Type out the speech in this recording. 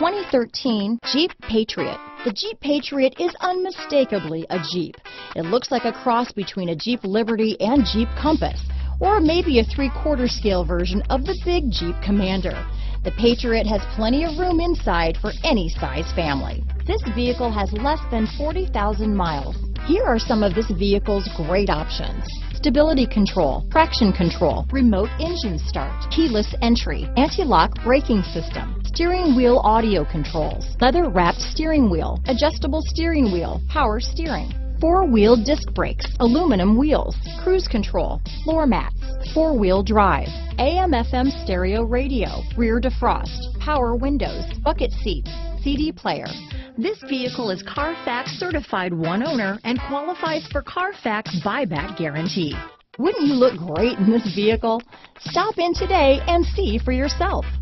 2013 Jeep Patriot. The Jeep Patriot is unmistakably a Jeep. It looks like a cross between a Jeep Liberty and Jeep Compass, or maybe a 3/4 scale version of the big Jeep Commander. The Patriot has plenty of room inside for any size family. This vehicle has less than 40,000 miles. Here are some of this vehicle's great options: stability control, traction control, remote engine start, keyless entry, anti-lock braking system, steering wheel audio controls, leather-wrapped steering wheel, adjustable steering wheel, power steering, 4-wheel disc brakes, aluminum wheels, cruise control, floor mats, 4-wheel drive, AM/FM stereo radio, rear defrost, power windows, bucket seats, CD player. This vehicle is Carfax certified one owner and qualifies for Carfax buyback guarantee. Wouldn't you look great in this vehicle? Stop in today and see for yourself.